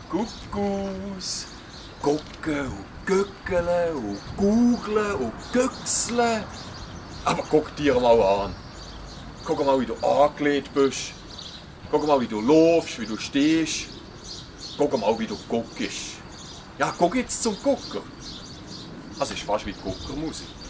Kuckuss. Gucken und gückeln und googeln und güchseln. Aber guck dir mal an. Guck mal, wie du angelegt bist. Guck mal, wie du laufst, wie du stehst. Guck mal, wie du guckst. Ja, guck jetzt zum Gucken. Das ist fast wie Guckermusik.